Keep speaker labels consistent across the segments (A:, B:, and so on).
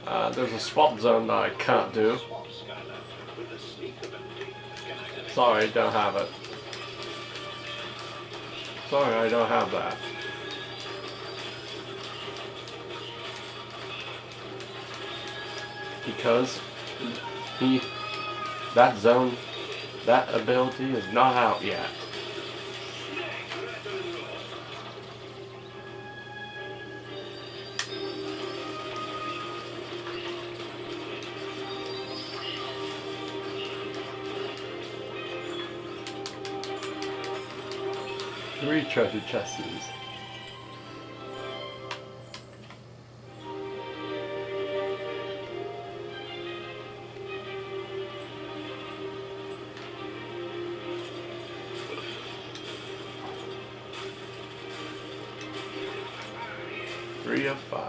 A: There's a swap zone that I can't do. Sorry, don't have it. Sorry, I don't have that. Because that zone, that ability is not out yet. Three treasure chests. Three of 5.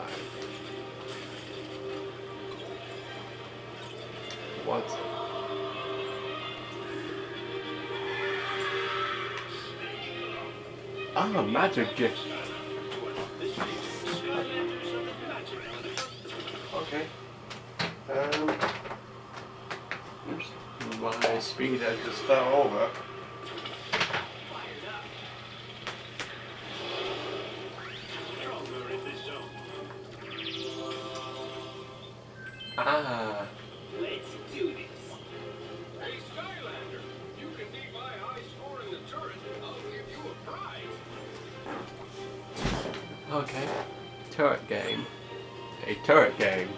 A: What? Ah, magic gift. Okay. Oops. My speed edge just fell over. Ah.
B: Let's do this.
C: Hey, Skylander, you can beat my high score in the turret. I'll give you a prize.
A: Okay. Turret game. A turret game.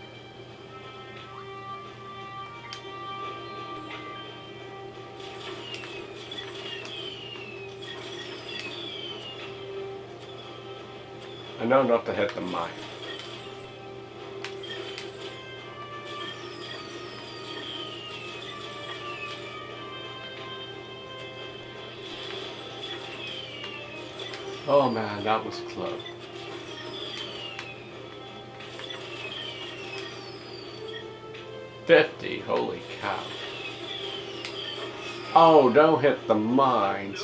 A: I know not to hit the mic. Oh man, that was close. $50, holy cow. Oh, don't hit the mines.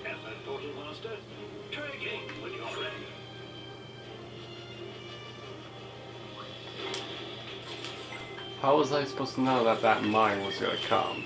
A: How was I supposed to know that that mine was gonna come?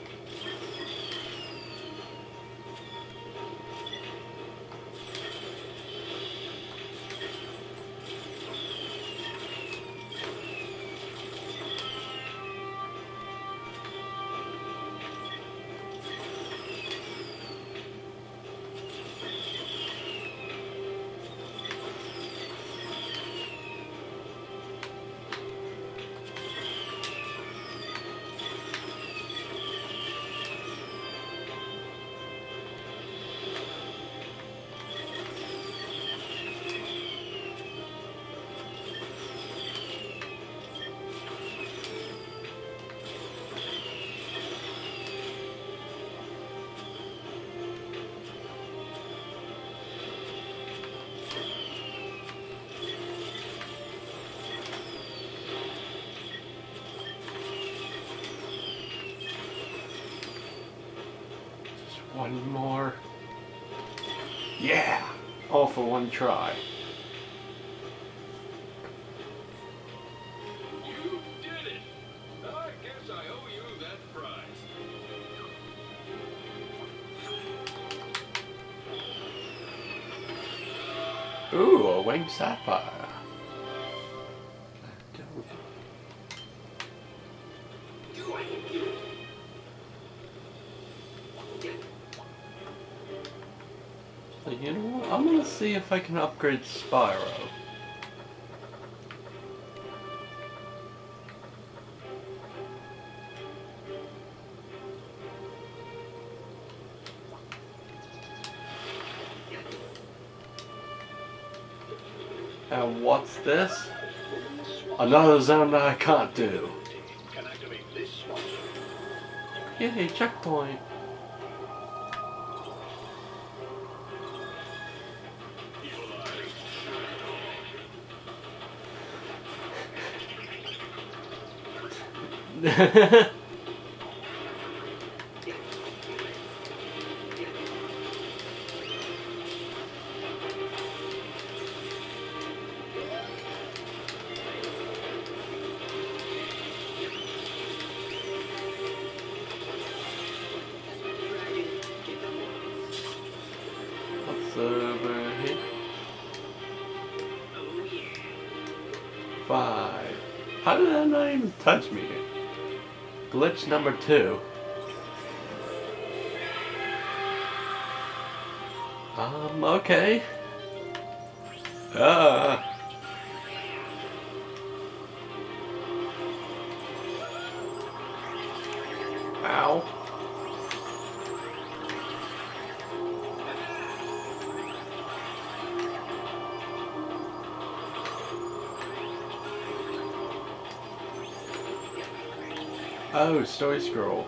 A: One more. Yeah! All for one try.
C: You did it. I guess I owe you that prize.
A: Ooh, a winged sapphire. You know what? I'm gonna see if I can upgrade Spyro. And what's this? Another zone that I can't do. Yay, checkpoint. 5. How did that not even touch me? Glitch number 2. Okay. Ow. Oh, story scroll.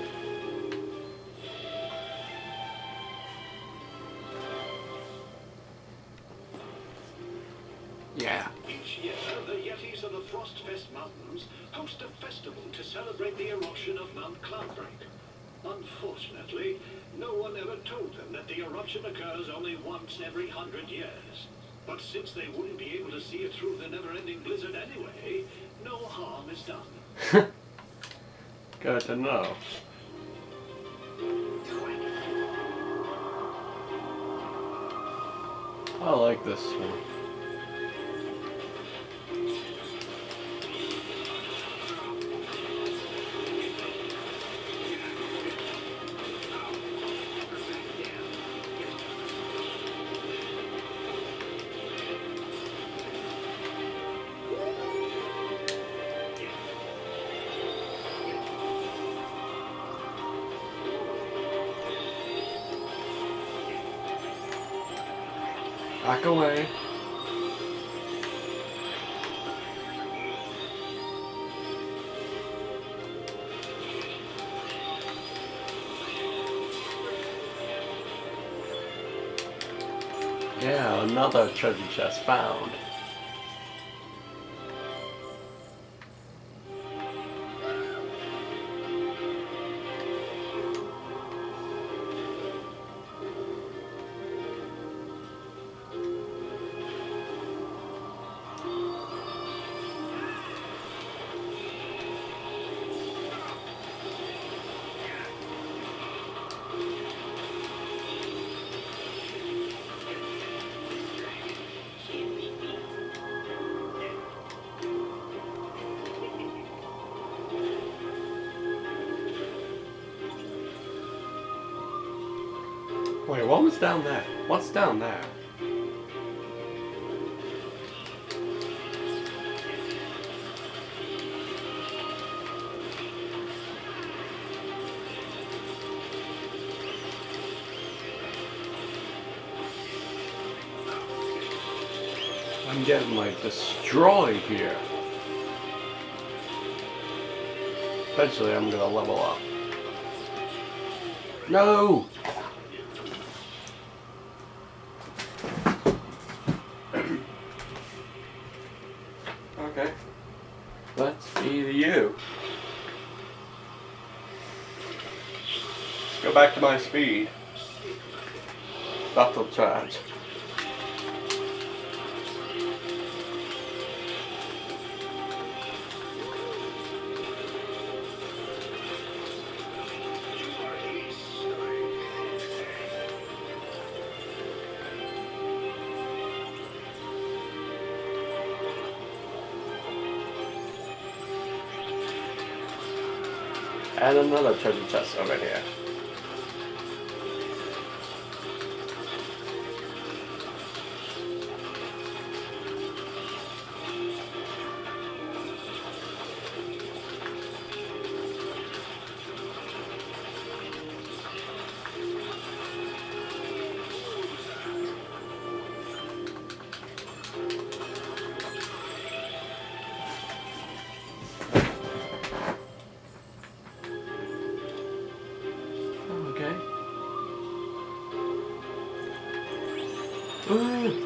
A: Yeah.
B: Each year, the Yetis of the Frostfest Mountains host a festival to celebrate the eruption of Mount Cloudbreak. Unfortunately, no one ever told them that the eruption occurs only once every 100 years. But since they wouldn't be able to see it through the never-ending blizzard anyway, no harm is done.
A: Good to know. I like this one. Back away. Yeah, another treasure chest found. Wait, what was down there? What's down there? I'm getting like destroyed here. Eventually I'm gonna level up. No! Okay. Let's be the you. Let's go back to my speed. Battle charge. And another treasure chest over here. Ooh.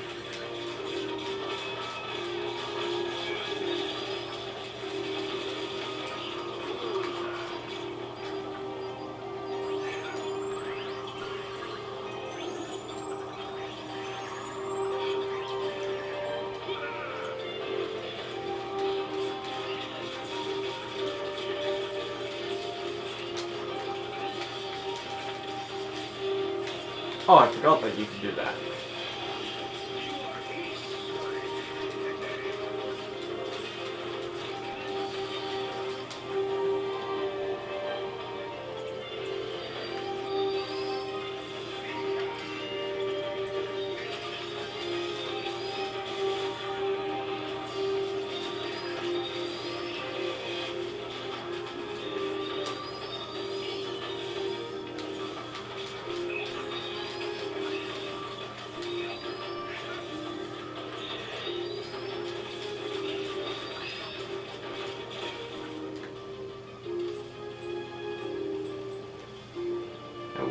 A: Oh, I forgot that you could do that.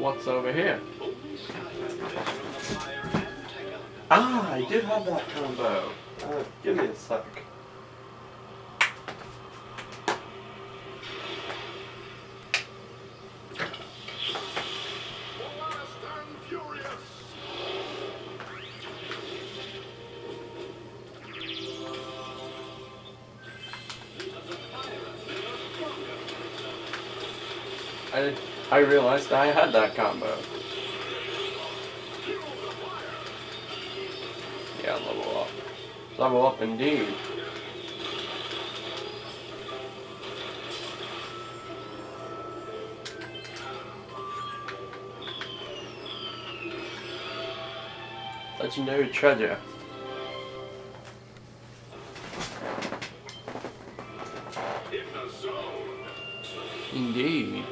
A: what's over here.
B: Only Skylanders from the fire and tech element.
A: Ah, I do have that combo. Give me a sec.
C: Fast and furious.
A: I realized I had that combo. Yeah, level up. Level up indeed. Legendary treasure.
C: In the zone.
A: Indeed.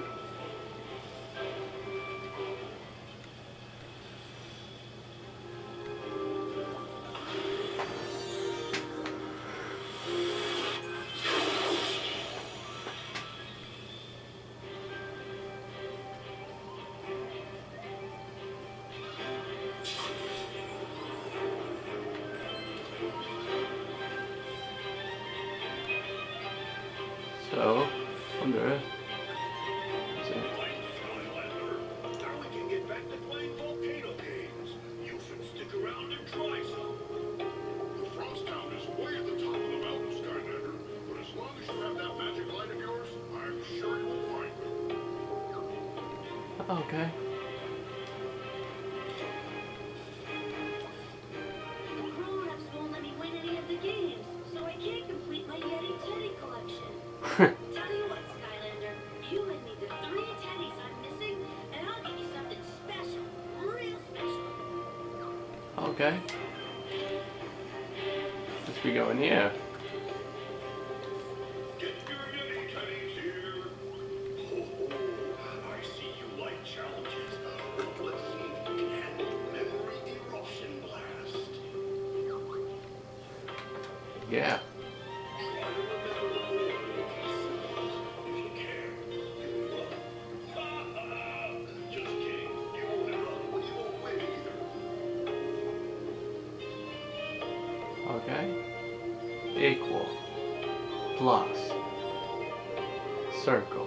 A: So, wonder. Is it?
C: Skylander. Now we can get back to playing volcano games. You should stick around and try some. The Frost Town is way at the top of the mountain, Skylander. But as long as you have that magic light of yours, I'm sure you will find it.
A: Okay.
D: The grown-ups won't let me win any of the games, so I can't complete my Yeti Teddy collection. Tell you what, Skylander, you lend me the 3 teddies I'm missing, and I'll give you something special, real special.
A: Okay. Let's be going here.
C: Get your Yeti Teddies here. Oh, I see you like challenges. Let's see if you can handle Memory Eruption Blast.
A: Yeah.
C: Just kidding. You won't run, but you won't win either.
A: Okay. Equal. Plus. Circle.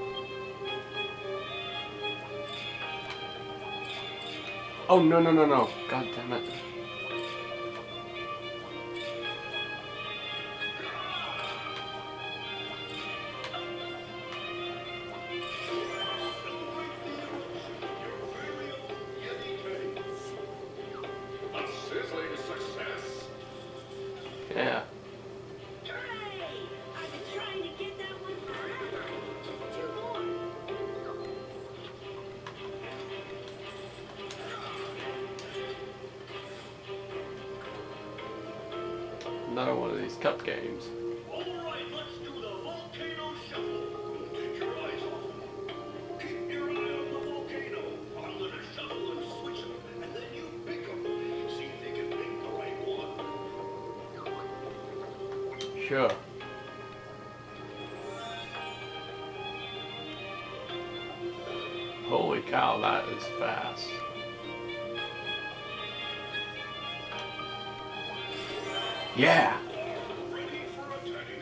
A: Oh, no, no, no, no. God damn it.
C: A sizzling success.
A: Yeah.
D: Hooray! I've been trying to get that one forever. Just 2 more.
A: Another one of these cup games.
C: All right, let's do the volcano shuffle. Take your eyes off them. Keep your eye on the volcano. I'm gonna shuffle and switch them, and then you pick them. See if they can pick the right one.
A: Sure. Holy cow, that is fast. Yeah.
C: Ready for a teddy.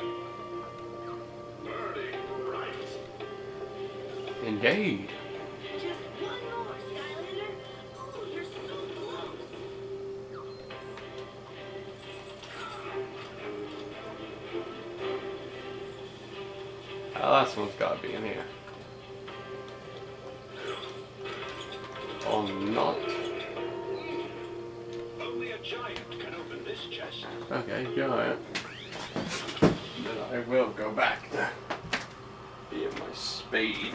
C: Burning bright.
A: Indeed.
D: Just 1 more, Skylander. Oh, you're so close.
A: That last one's gotta be in here. Oh, not.
B: Only a giant can open this chest.
A: Okay, go ahead. Then I will go back to being my spade.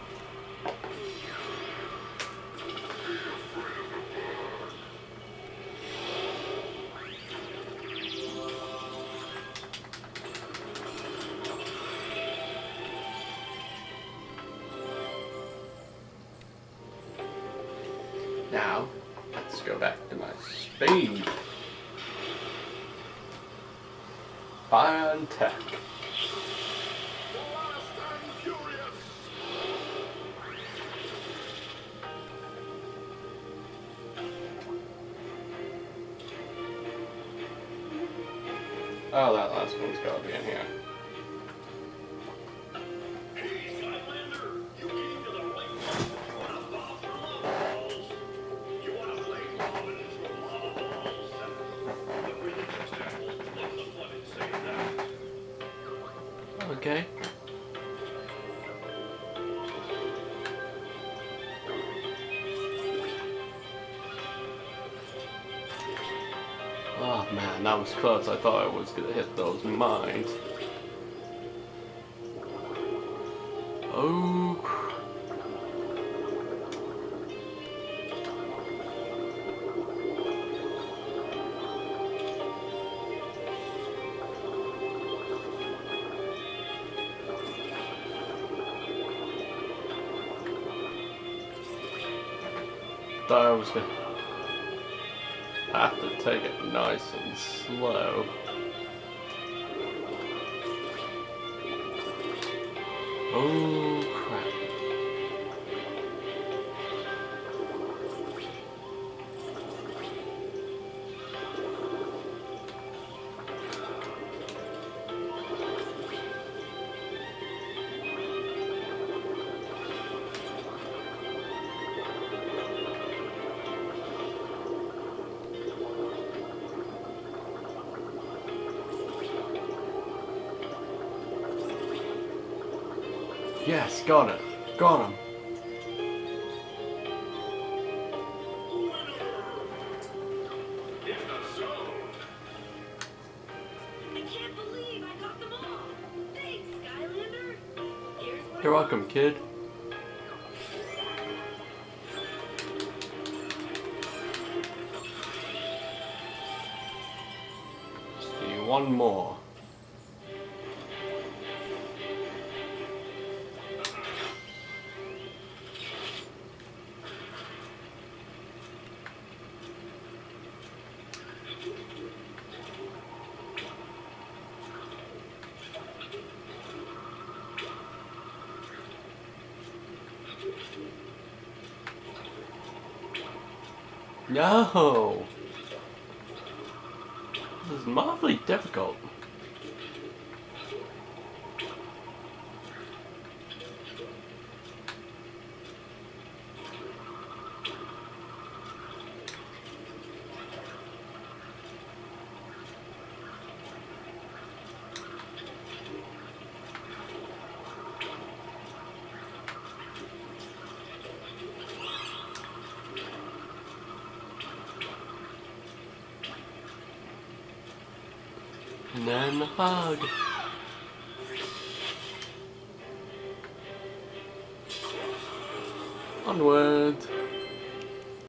A: Now, let's go back to my spade. Fire and tech.
C: Fast and furious.
A: Oh, that last one's gotta be in here.
C: Hey, Skylander, you came to the right place if you want to bob for lava balls. You want to play bob and throw lava balls? But really, just apples. What's the fun in saying that?
A: Okay. Oh man, that was close. I thought I was gonna hit those mines. Oh. Thought I was gonna have to take it nice and slow. Oh crap. Yes, got it. Got him.
C: In the zone.
D: I can't believe I got them all. Thanks, Skylander. Here's what
A: You're
D: I
A: welcome, kid. See one more. No! This is awfully difficult. And then the hug. Onward.